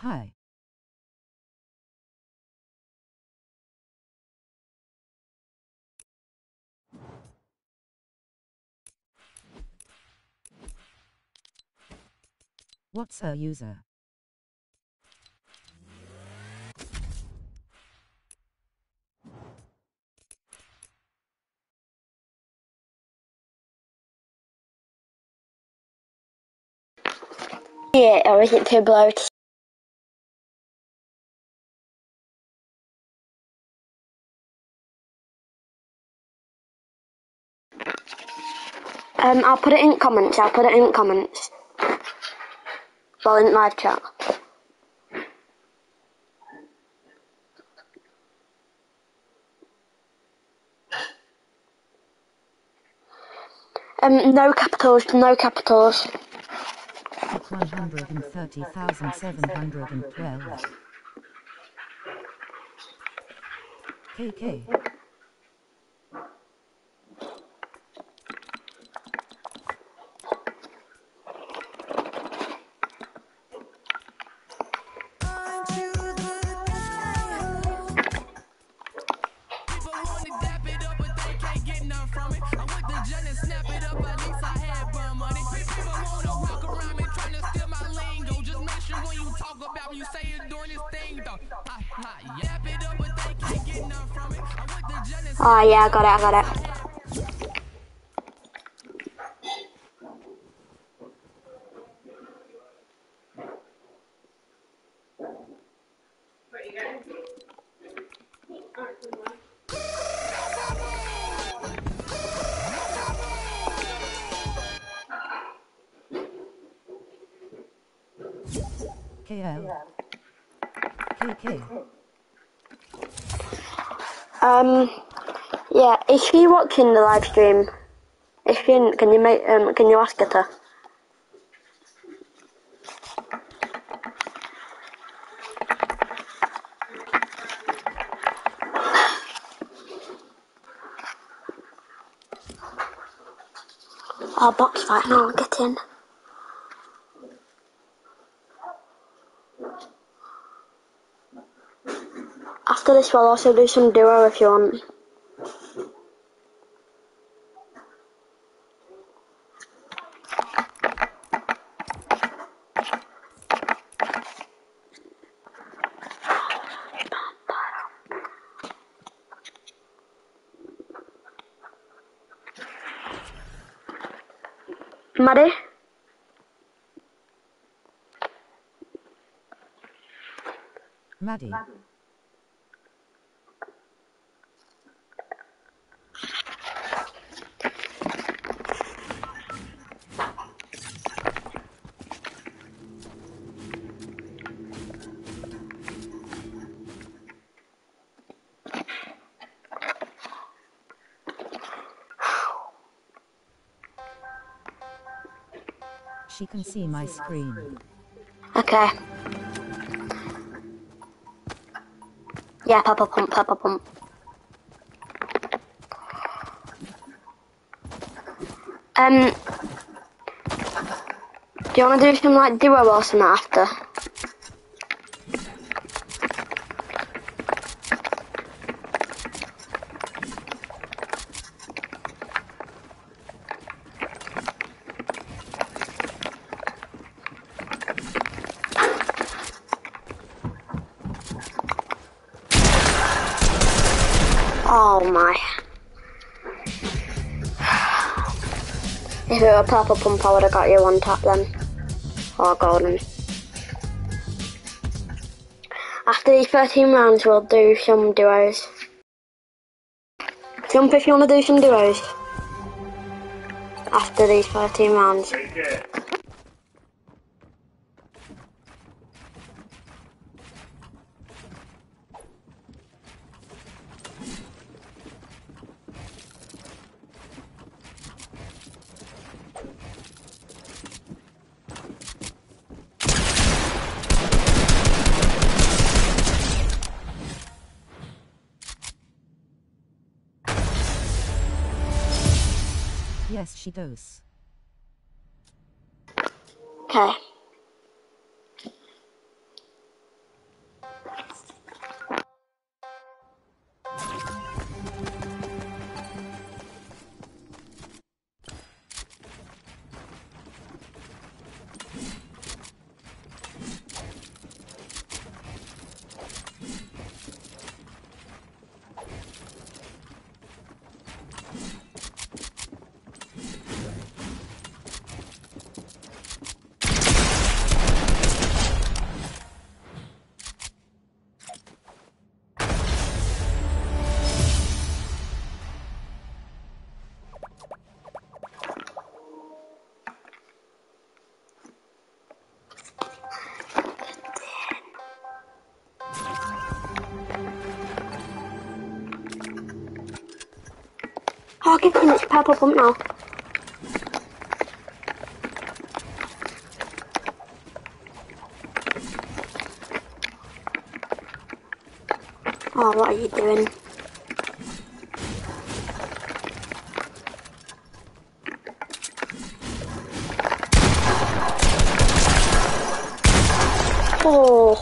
Hi. What's a user? Yeah, or is it too below to... I'll put it in comments, Well, in live chat. No capitals, no capitals. 130,712. KK. Oh yeah, I got it. KL. KK. Yeah, is she watching the live stream? If she isn't, can you ask her to? Oh, box fight, no, get in. After this, we'll also do some duo if you want. Maddie? Maddie. She can see my screen. Okay. Yeah, Pepper Pump, Pepper Pump. Do you want to do some like duo or something after? Oh my. If it were Purple Pump, I would have got you one tap then. Or golden. After these 13 rounds, we'll do some duos. Jump if you want to do some duos. After these 13 rounds. Yes, she does. Okay. Oh, give him its purple pump now. Oh, what are you doing? Oh.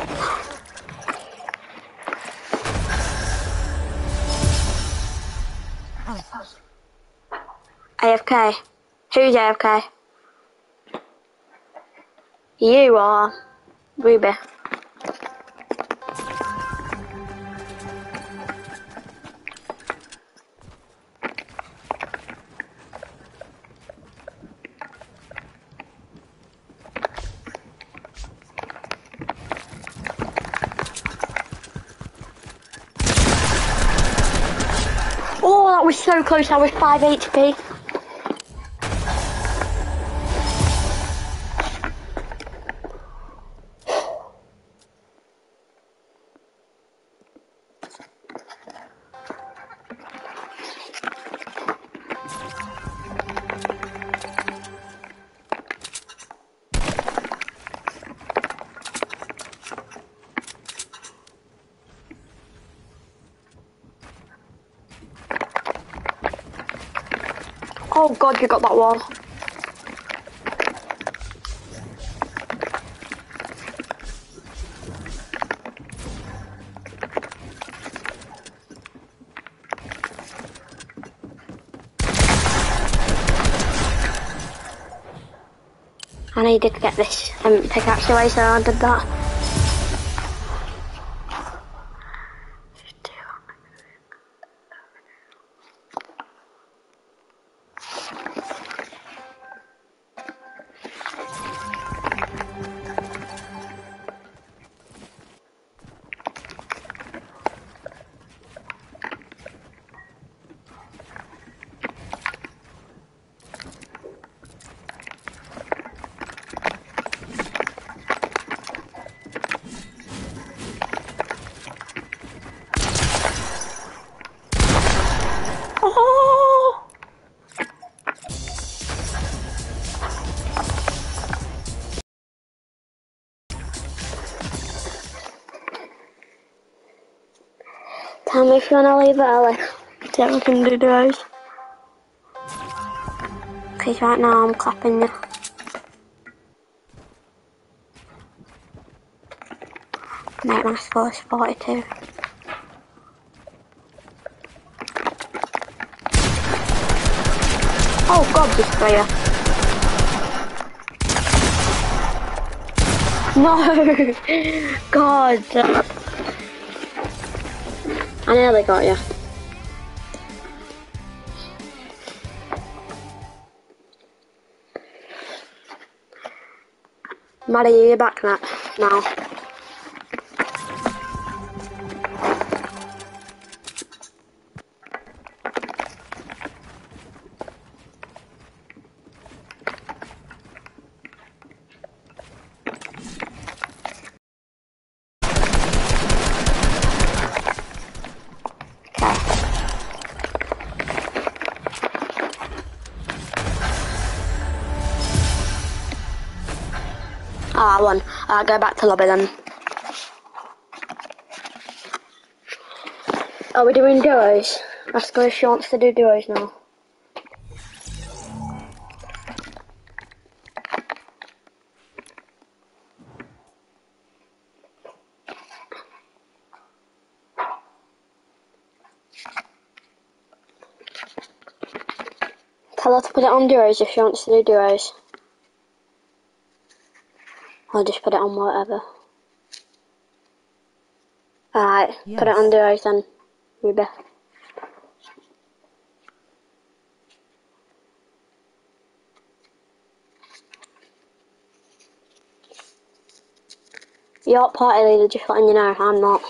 AFK. Who's AFK? You are Ruby. Oh, that was so close. I was 5 HP. Oh god, you got that wall. I needed to get this pickaxe away, so I did that. Oh! Tell me if you wanna leave early. So we can do those. Because right now I'm clapping you. Mate, my score is 42. Oh god, destroyer. No! God. I nearly got you. Maddie, you're back now. Oh, I won. I'll go back to lobby then. Are we doing duos? Ask her if she wants to do duos now. Tell her to put it on duos if she wants to do duos. I'll just put it on whatever. Alright, Yes. put it on duos then, Ruby. You're party leader, just letting you know, I'm not.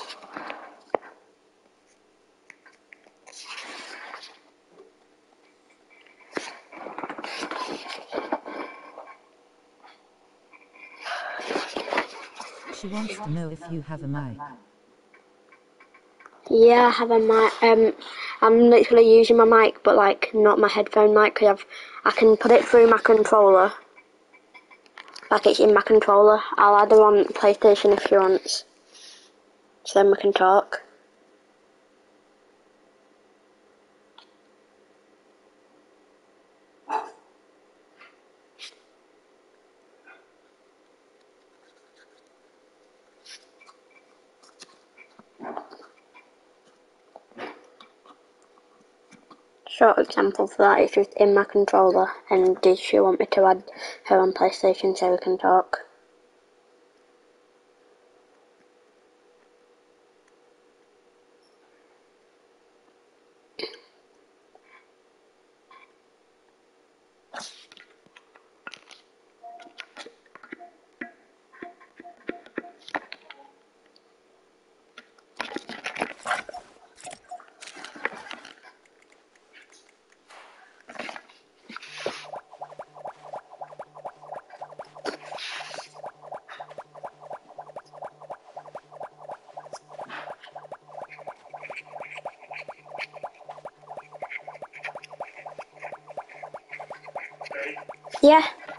She wants to know if you have a mic. Yeah, I have a mic. I'm literally using my mic, but like not my headphone mic, because I can put it through my controller. Like it's in my controller. I'll add her on PlayStation if she wants, so then we can talk. Short example for that is just in my controller, and did she want me to add her on PlayStation so we can talk? Yeah.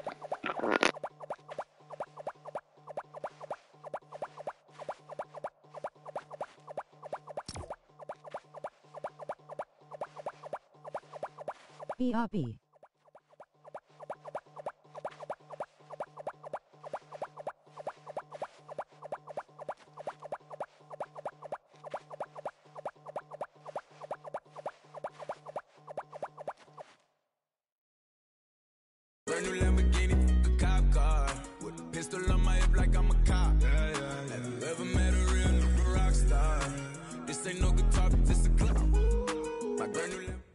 BRB. Brand new Lamborghini, a cop car. With a pistol on my hip like I'm a cop. Have you ever met a real nigga rock star? This ain't no guitar, but this a club. My brand new Lamborghini.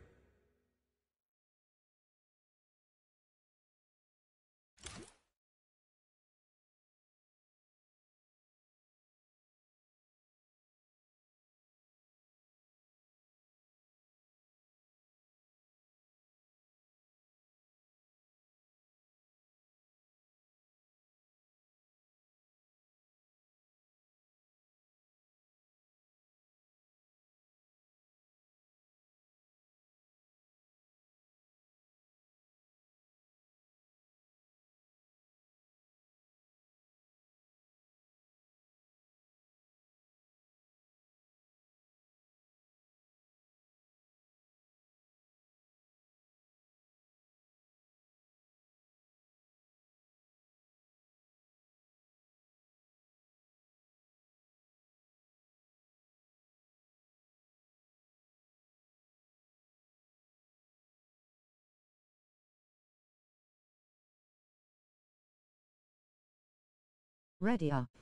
Ready up.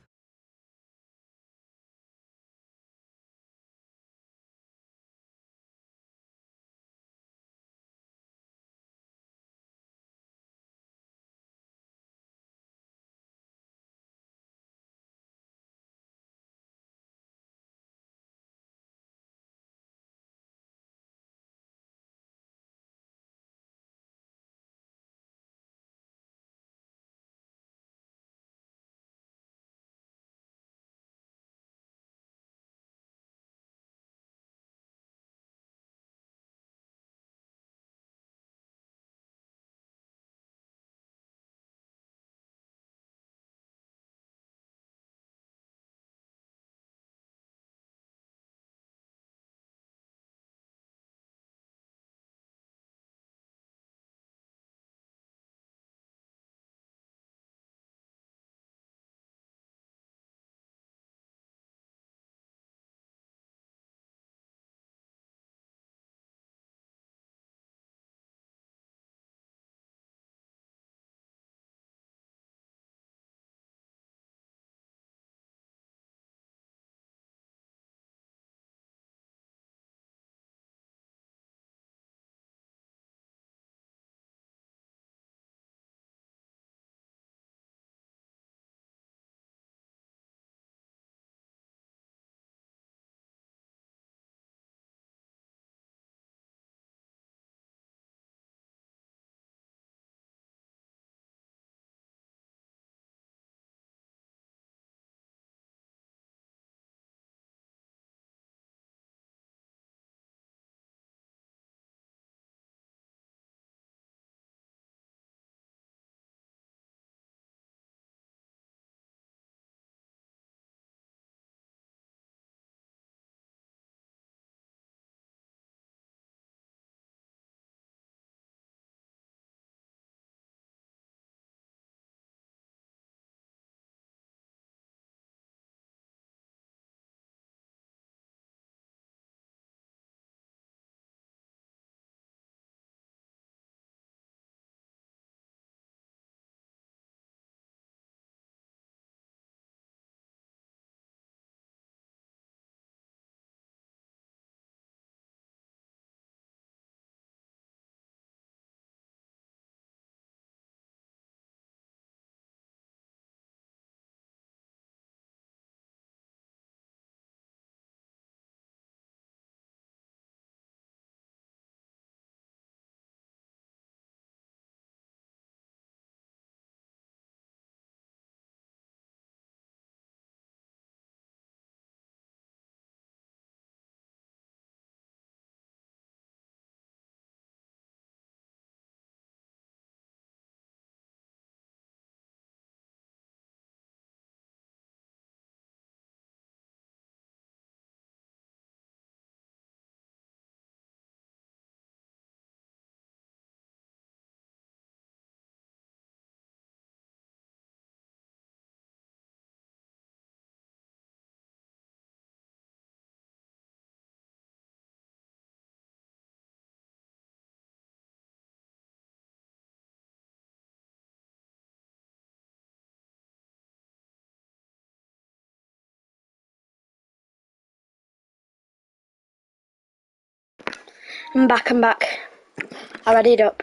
I'm back. I readied up.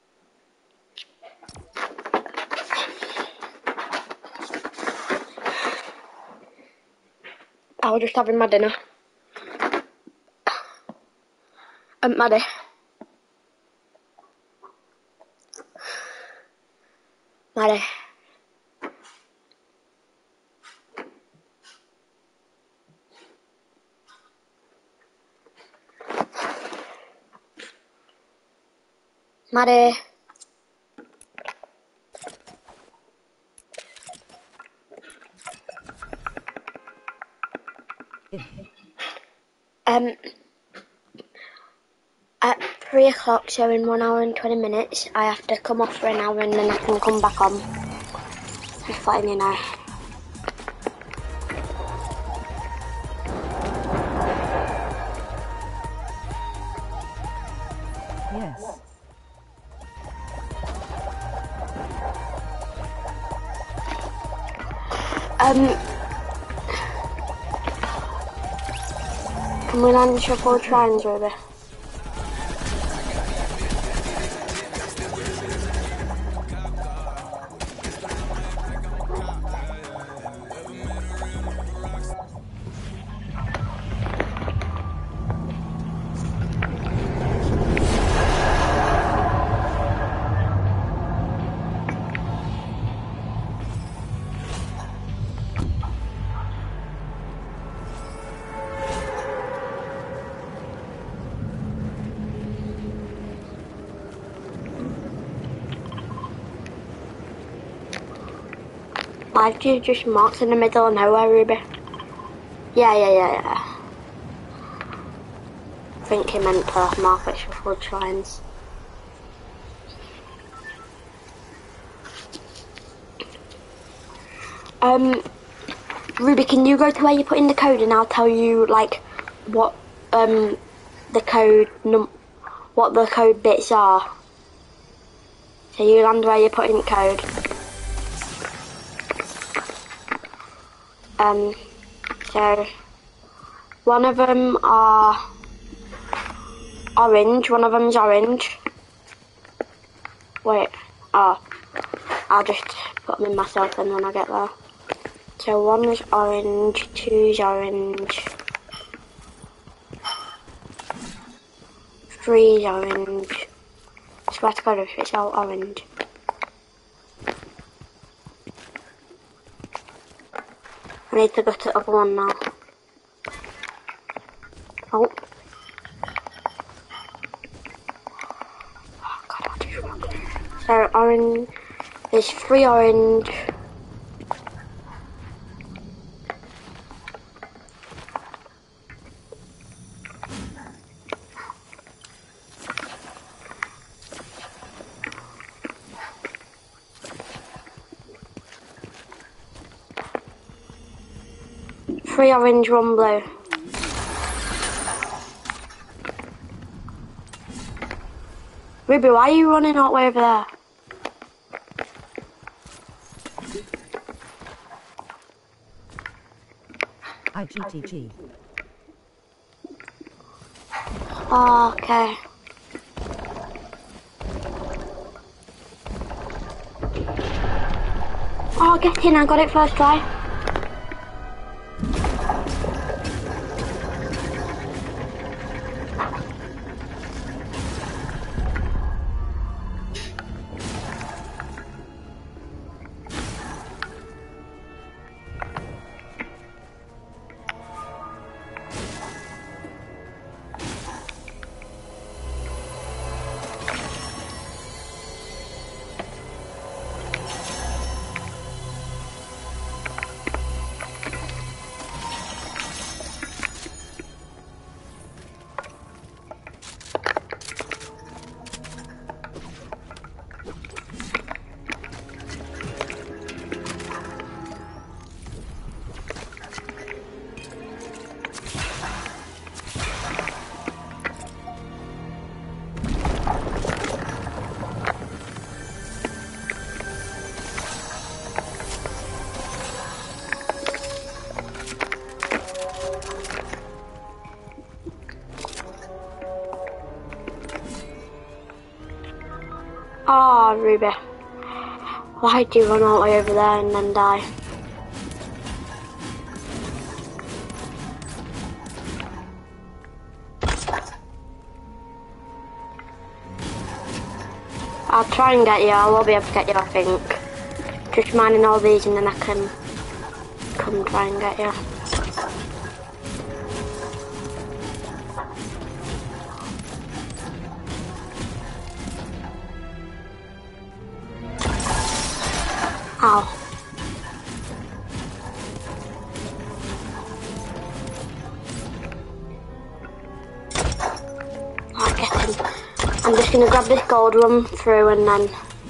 I was just having my dinner. Maddie. Maddie. Maddie. At 3 o'clock, so in 1 hour and 20 minutes, I have to come off for an hour and then I can come back on. Just letting you know. Yes. Can we land shuffle trines, Ruby? Why do you just marks in the middle of nowhere, Ruby? Yeah. I think he meant to mark at shuffled shrines. Ruby, can you go to where you put in the code and I'll tell you like what the code bits are. So you land where you put in code. So one of them are orange, one of them's orange. Wait, I'll just put them in myself then when I get there. So one is orange, two is orange, three is orange. I swear to God if it's all orange. I need to go to the other one now. Oh. Oh God, I'll do wrong. So orange, there's 3 orange. Three orange, 1 blue. Ruby, why are you running all the way over there? IGTG. Oh, okay. Oh, get in, I got it first try. Oh, Ruby. Why'd you run all the way over there and then die? I'll try and get you. I will be able to get you, I think. Just mining all these and then I can come try and get you. Ow. Right, get him. I'm just gonna grab this gold, run through and then...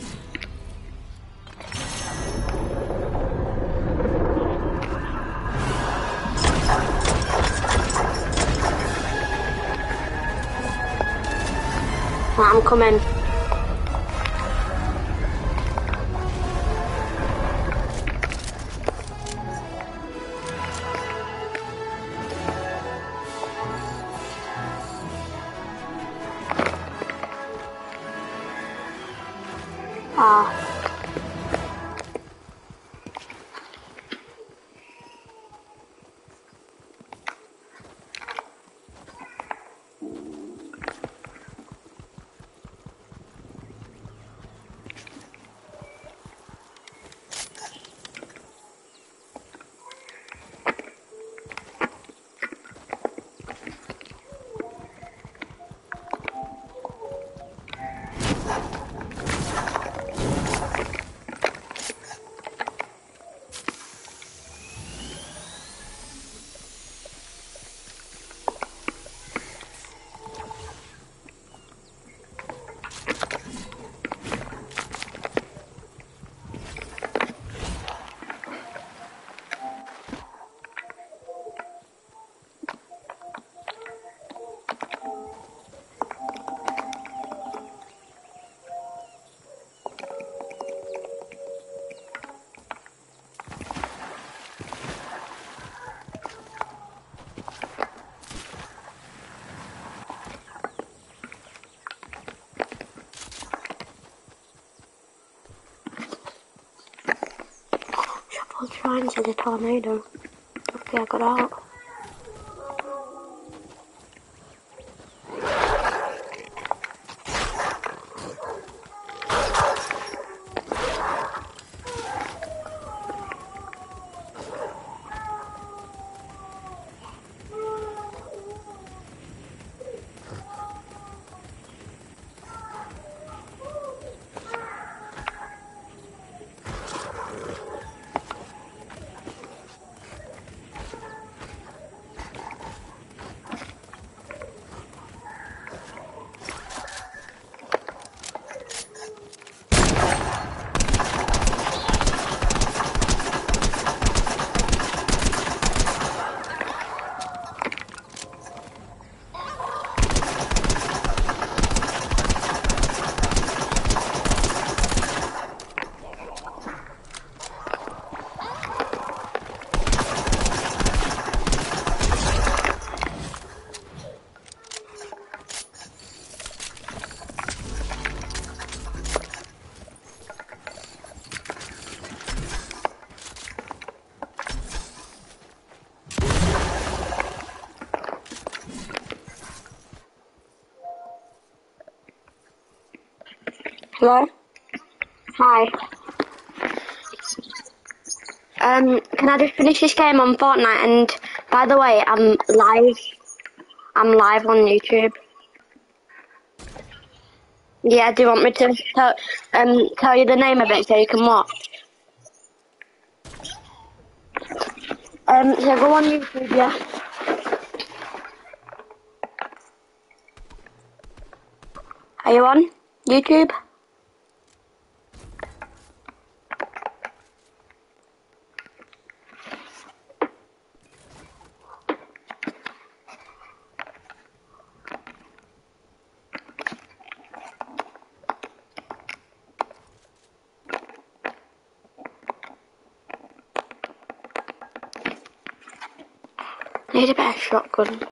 Right, I'm coming. Ah. I'll try and see the tornado. Okay, I got out. Hello? Hi. Can I just finish this game on Fortnite? And by the way, I'm live. I'm live on YouTube. Yeah, do you want me to tell you the name of it so you can watch? So go on YouTube, yeah. Are you on YouTube? Need a better shotgun.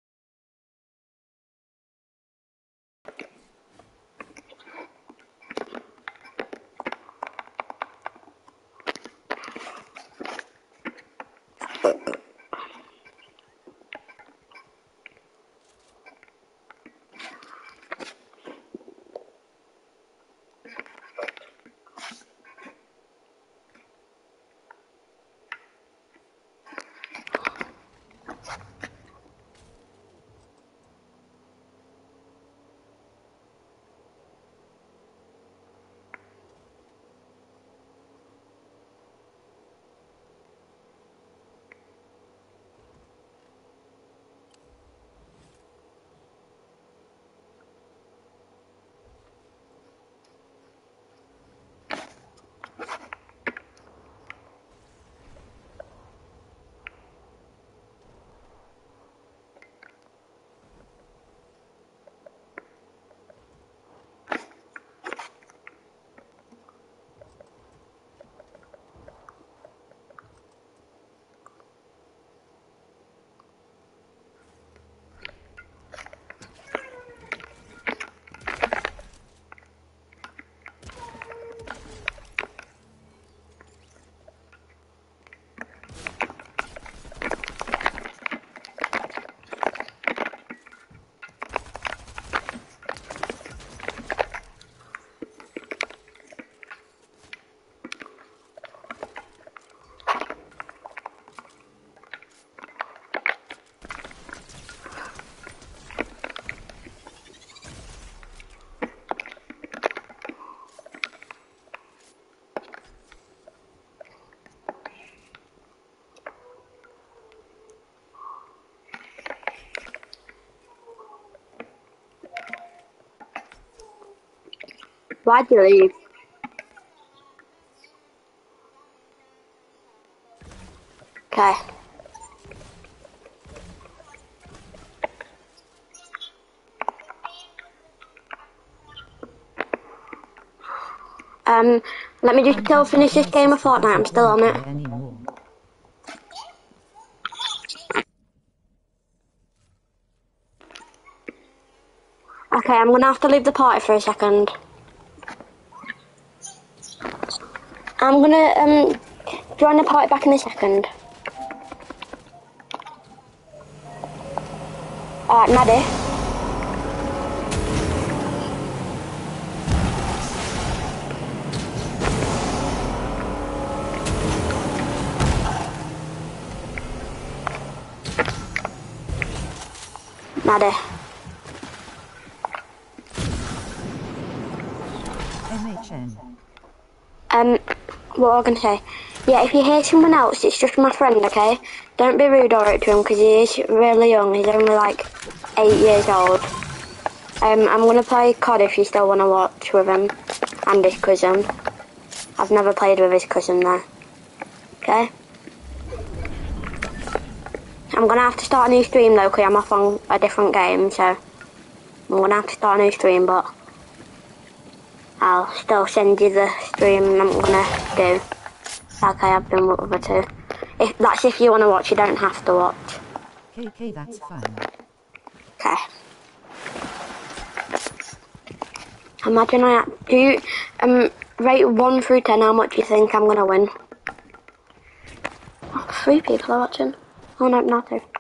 Why'd you leave? Okay. Let me just still finish this game of Fortnite. I'm still on it. Anymore. Okay, I'm gonna have to leave the party for a second. I'm gonna join the party back in a second. Alright, Maddie. Maddie. MHN. What was I gonna say? Yeah, if you hear someone else, it's just my friend, okay? Don't be rude or it to him, because he is really young. He's only like 8 years old. I'm gonna play COD if you still wanna watch with him. And his cousin. I've never played with his cousin though. Okay? I'm gonna have to start a new stream though, because I'm off on a different game, so... I'm gonna have to start a new stream, but... I'll still send you the stream I'm gonna do, like I have done with other two. If you wanna watch, you don't have to watch. KK, that's fine. Okay. Imagine do you, rate 1 through 10, how much you think I'm gonna win? Oh, 3 people are watching. Oh no, not 2.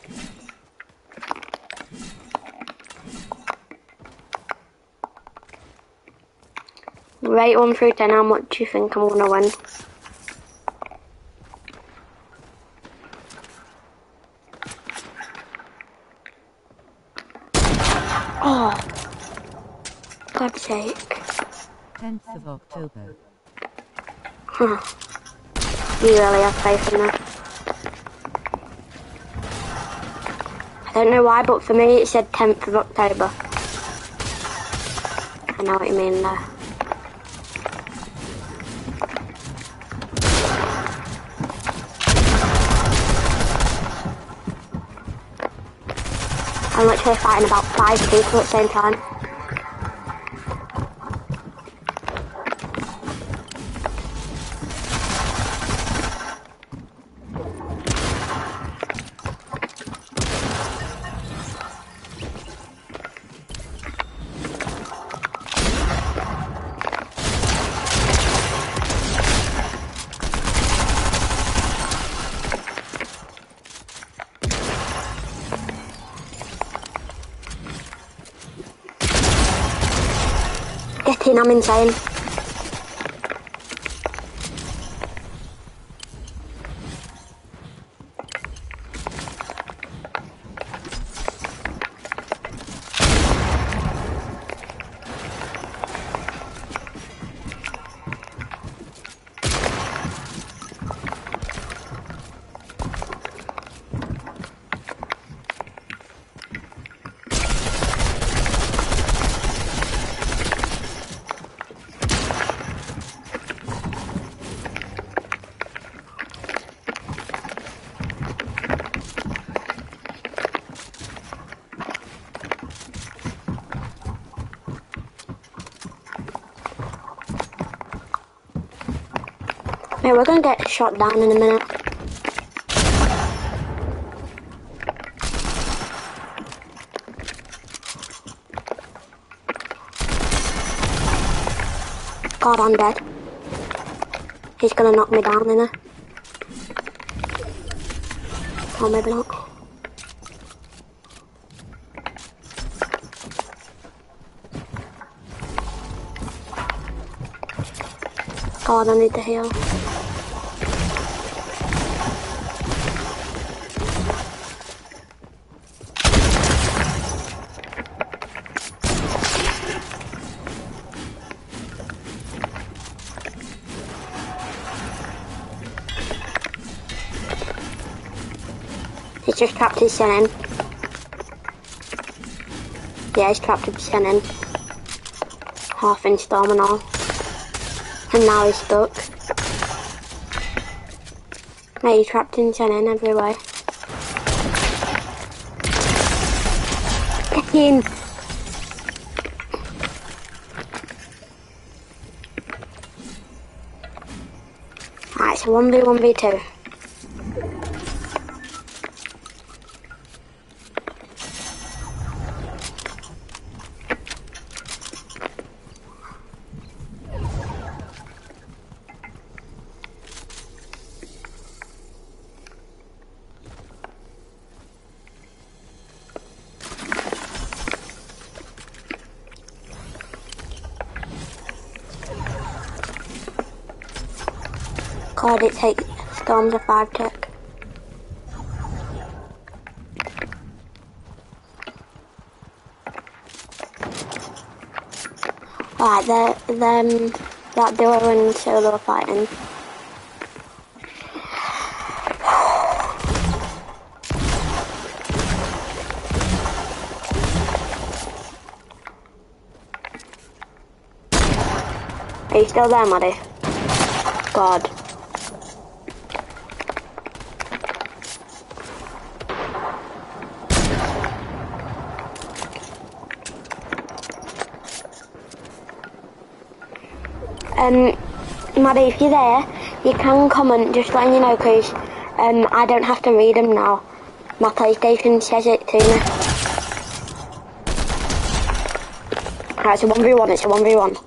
Rate 1 through 10, how much do you think I'm gonna win? Oh, God's sake. 10th of October. Huh. You really have faith in that. I don't know why, but for me it said 10th of October. I know what you mean there. I'm literally fighting about 5 people at the same time. Get in, I'm insane. Yeah, we're gonna get shot down in a minute. God, I'm dead. He's gonna knock me down, innit? Or maybe not. God, I need to heal. He's just trapped his son in. Yeah, he's trapped his son in. half in storm and all. And now he's stuck. Now he's trapped in 10 in everywhere. Get him! Alright, so 1v1v2. God, it takes storms a 5 tick. Right, that duo and solo are fighting. Are you still there, Maddie? God. Maddie, if you're there, you can comment, just letting you know, because I don't have to read them now. My PlayStation says it to me. Right, it's a 1v1, it's a 1v1.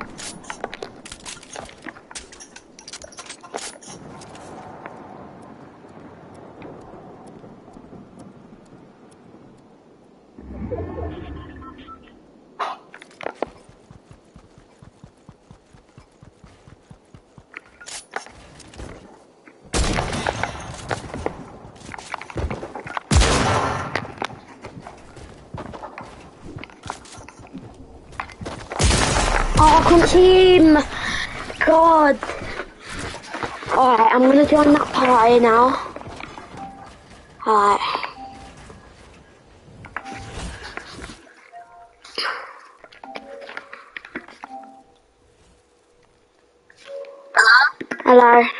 Oh, I couldn't see him! God! Alright, I'm gonna join that party now. Alright. Hello?